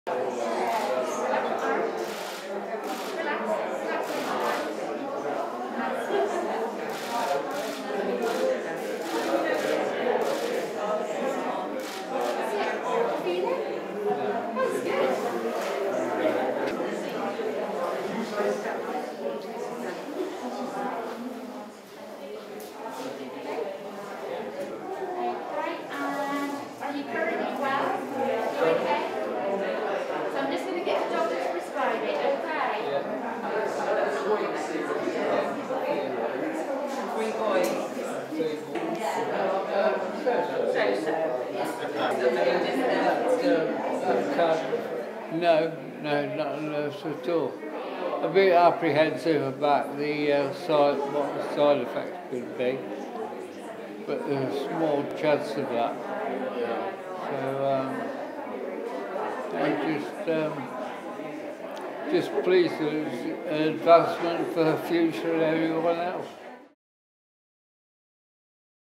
No, not a nurse at all. A bit apprehensive about the what the side effects could be, but there's a small chance of that. So I'm just pleased that it's an advancement for the future and everyone else.